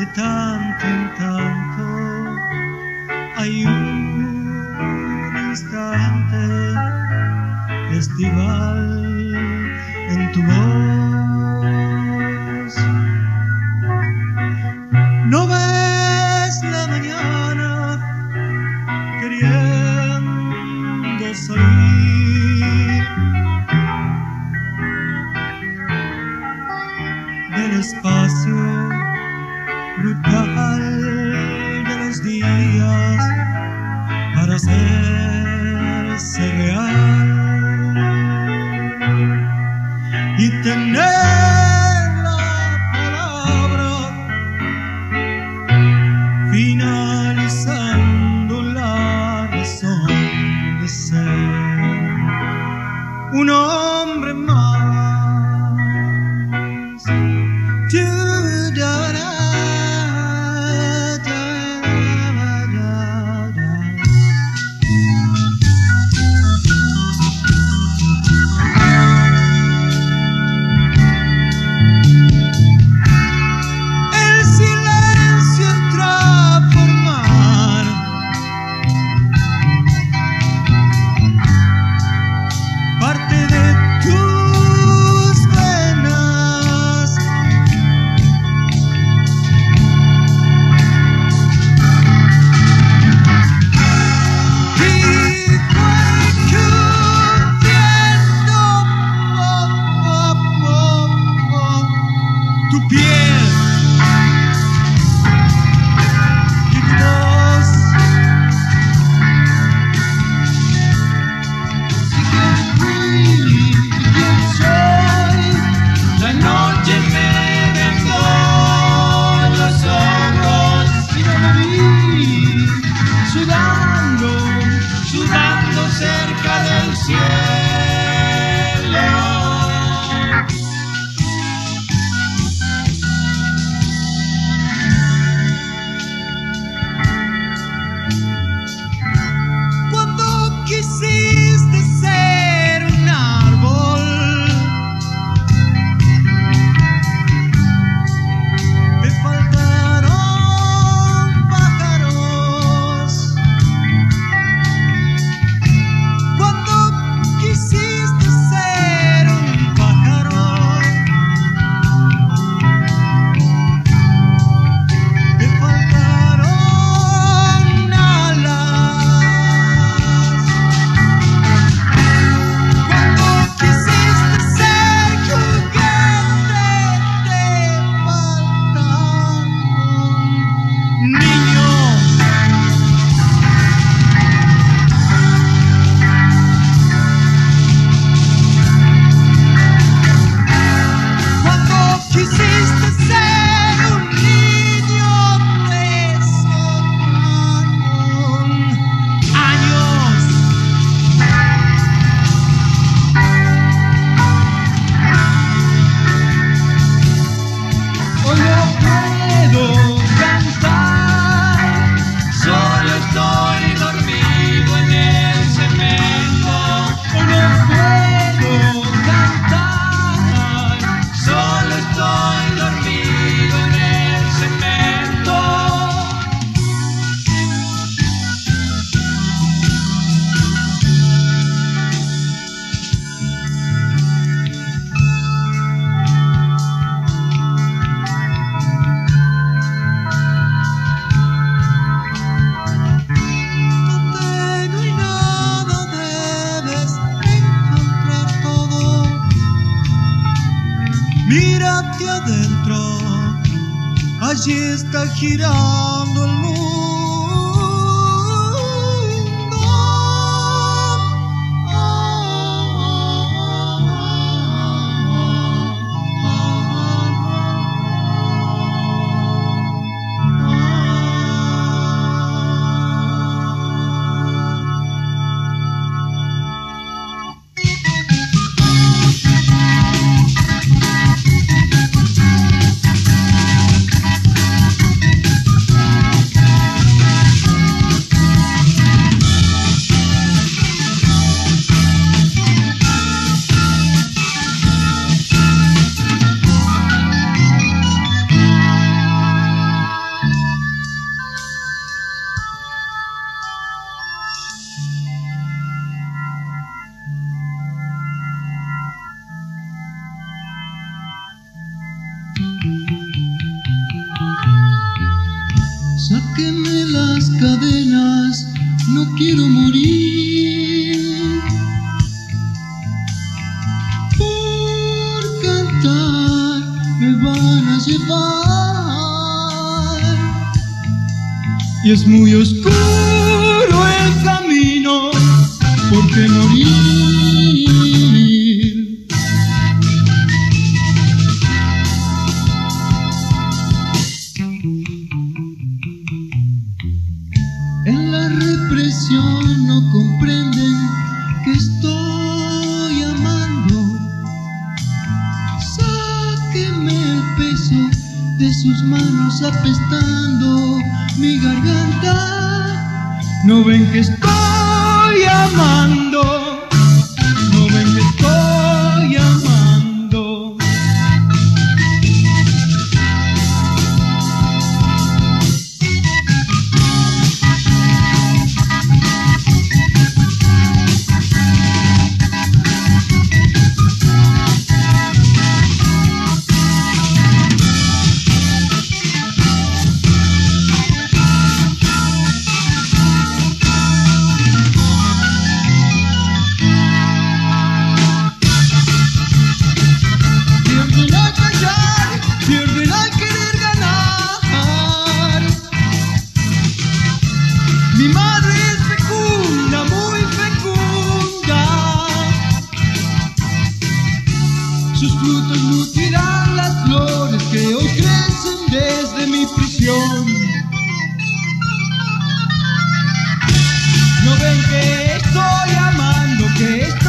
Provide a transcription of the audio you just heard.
tanto en tanto hay un instante estival en tu voz. No ves la mañana queriendo salir del espacio brutal de los días para hacerse real y tener la palabra finalizando la razón de ser un hombre más. Mírate adentro, allí está girando el mundo. Sáquenme las cadenas, no quiero morir. Por cantar me van a llevar. Y es muy oscuro el camino, ¿por qué morir? En la represión no comprenden que estoy amando. Sáquenme el peso de sus manos apestando mi garganta. No ven que estoy amando, no ven que estoy amando. Pierden al querer ganar. Mi madre es fecunda, muy fecunda. Sus frutos nutrirán las flores que hoy crecen desde mi prisión. No ven que estoy amando, que estoy